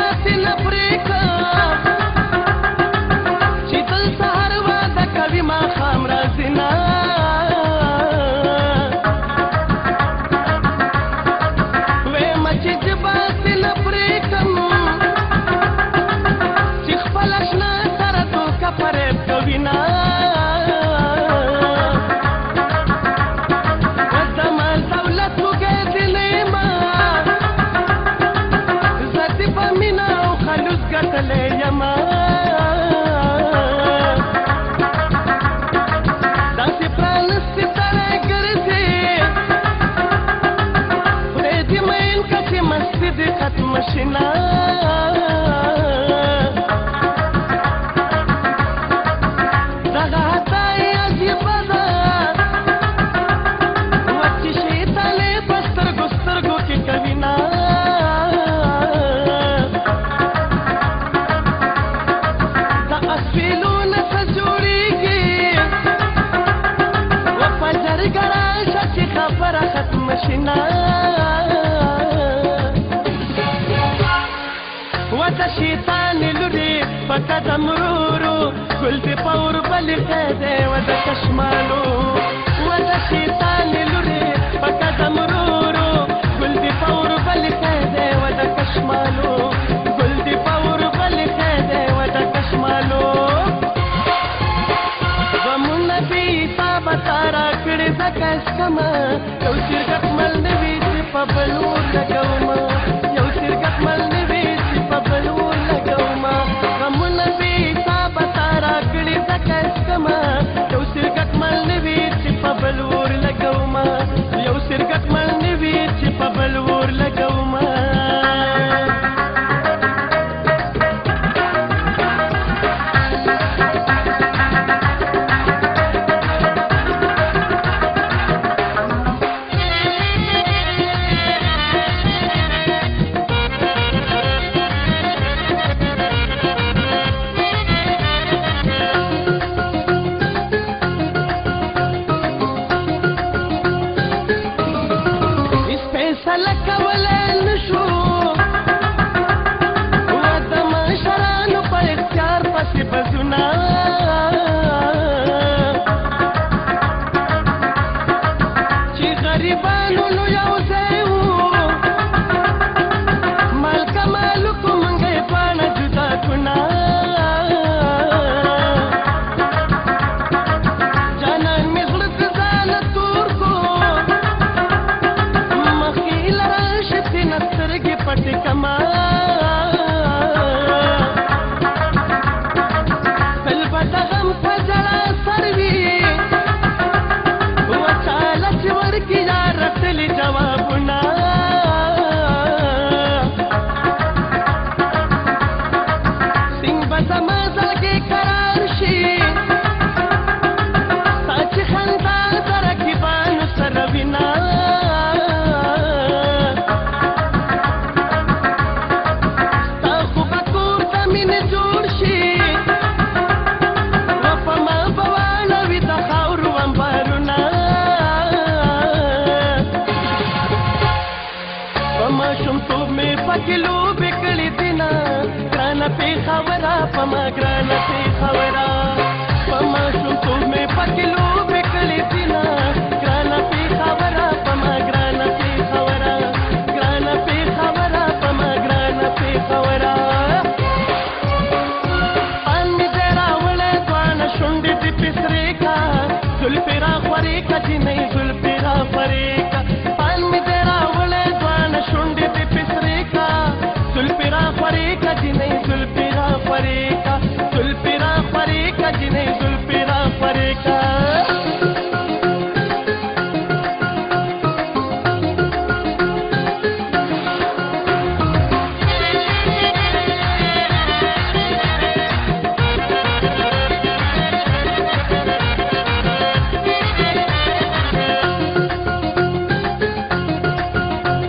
داسې نه پرېږدم چې تل سهار واده کوي ماښام راځي نه ویمه چې ژبه داسې نه پرېږدم چې خپل اشنا سره دوکه فریب کوي نه داسې پرانستې سړی ګرځې خدای دې مین که چې مستي دې ختمه شي نه دغه حتا یې عجیبه ده وچې شیطانې په سترګو سترګو کې کوي نه وده شیطان لوري په قدم ورو ګل دې په وربلې دی وده کشمالو وده شیطان لوري په قدم ورو ګل دې په وربلې دی وده کشمالو ګل دې په وربلې دی وده کشمالو غمونه بې حسابه تاره کړې ځکه اسکمه یو چرګک مل نه وي چې په بل اور لګومه یو چرګک مل نه وي چې په بل اور لګومه غمونه بې حسابه تاره کړې ځکه اسکمه یو چرګک مل نه وي چې په بل اور لګومه یو چرګک مل نه وي چې په بل اور لګومه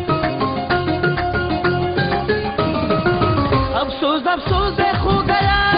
अफसोस है खो गया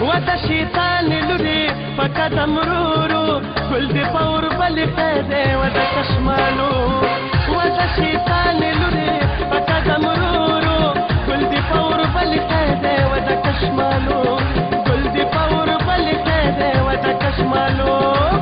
و د شیطان لوري په قدم ورو ګل دې په وربلې دی و د کشمالو و د شیطان لوري په قدم ورو ګل دې په وربلې دی و د کشمالو ګل دې په وربلې دی و د کشمالو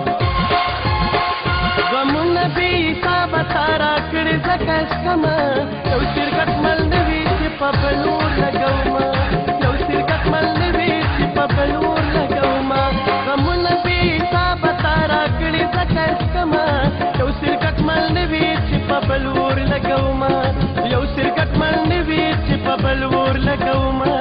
غمونه بې حسابه تارا کړې ځکه اسکمه یو سرګټ مل نه وي چې په بل اور لګومه یو سرګټ مل نه وي چې په بل اور لګومه غمونه بې حسابه تارا کړې ځکه اسکمه یو سرګټ مل نه وي چې په بل اور لګومه یو سرګټ مل نه وي چې په بل اور لګومه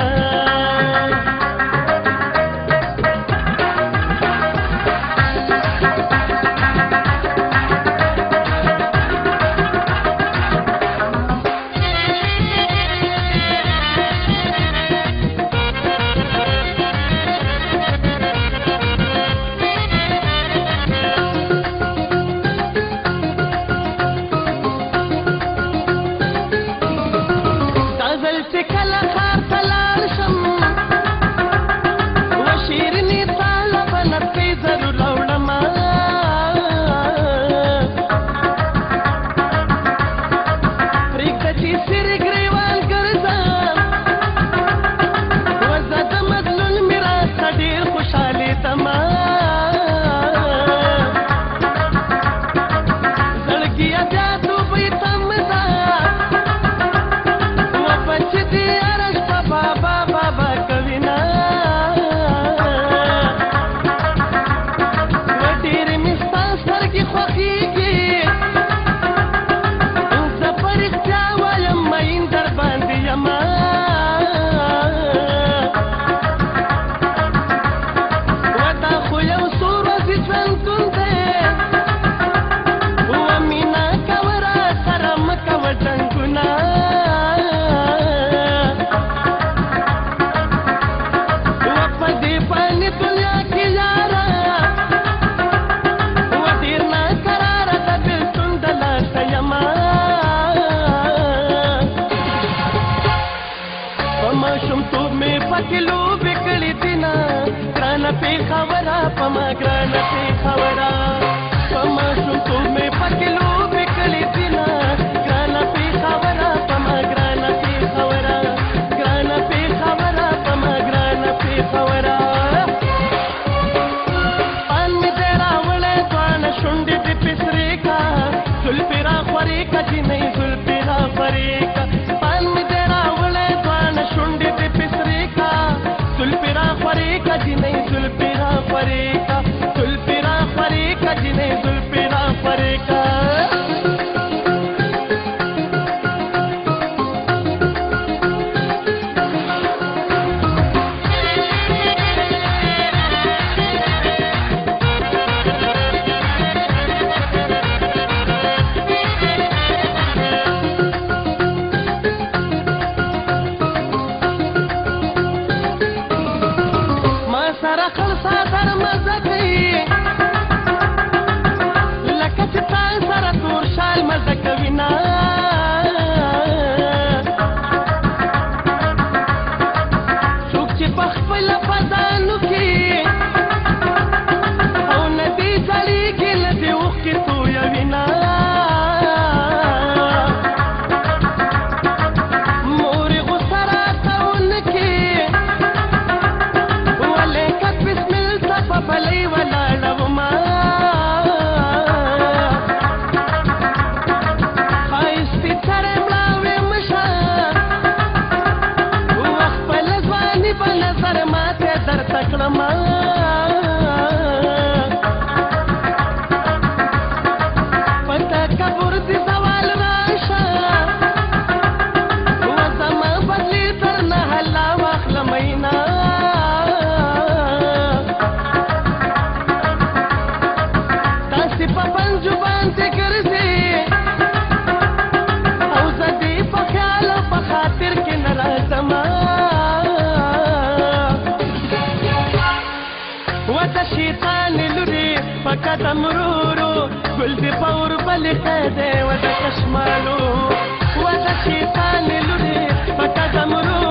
قدم رورو ګل دې په وربلې دی و د کشمالو و د شیطان لوري په قدم رورو